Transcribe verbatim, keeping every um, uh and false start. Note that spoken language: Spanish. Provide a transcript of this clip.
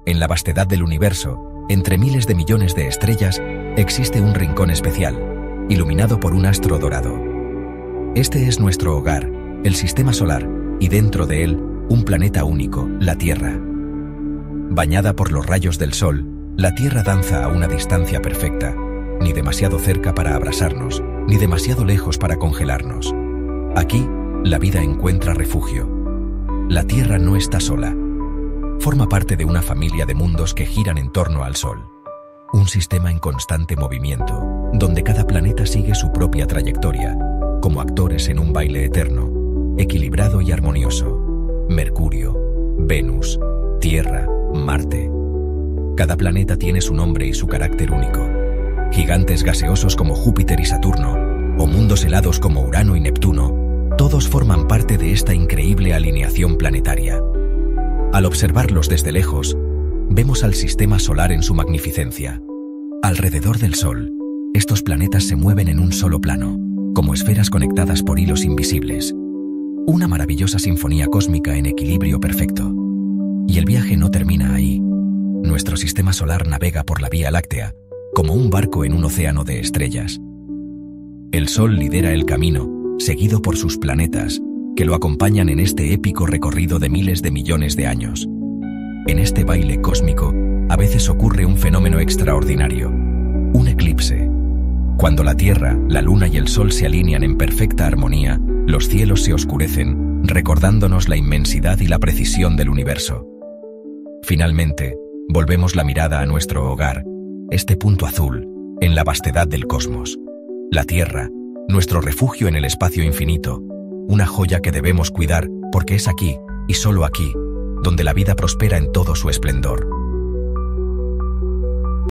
En la vastedad del universo, entre miles de millones de estrellas, existe un rincón especial, iluminado por un astro dorado. Este es nuestro hogar, el Sistema Solar, y dentro de él, un planeta único, la Tierra. Bañada por los rayos del Sol, la Tierra danza a una distancia perfecta, ni demasiado cerca para abrasarnos, ni demasiado lejos para congelarnos. Aquí, la vida encuentra refugio. La Tierra no está sola. Forma parte de una familia de mundos que giran en torno al Sol. Un sistema en constante movimiento, donde cada planeta sigue su propia trayectoria, como actores en un baile eterno, equilibrado y armonioso. Mercurio, Venus, Tierra, Marte. Cada planeta tiene su nombre y su carácter único. Gigantes gaseosos como Júpiter y Saturno, o mundos helados como Urano y Neptuno, todos forman parte de esta increíble alineación planetaria. Al observarlos desde lejos, vemos al Sistema Solar en su magnificencia. Alrededor del Sol, estos planetas se mueven en un solo plano, como esferas conectadas por hilos invisibles. Una maravillosa sinfonía cósmica en equilibrio perfecto. Y el viaje no termina ahí. Nuestro Sistema Solar navega por la Vía Láctea, como un barco en un océano de estrellas. El Sol lidera el camino, seguido por sus planetas, que lo acompañan en este épico recorrido de miles de millones de años. En este baile cósmico, a veces ocurre un fenómeno extraordinario, un eclipse. Cuando la Tierra, la Luna y el Sol se alinean en perfecta armonía, los cielos se oscurecen, recordándonos la inmensidad y la precisión del universo. Finalmente, volvemos la mirada a nuestro hogar, este punto azul, en la vastedad del cosmos. La Tierra, nuestro refugio en el espacio infinito, una joya que debemos cuidar porque es aquí, y solo aquí, donde la vida prospera en todo su esplendor.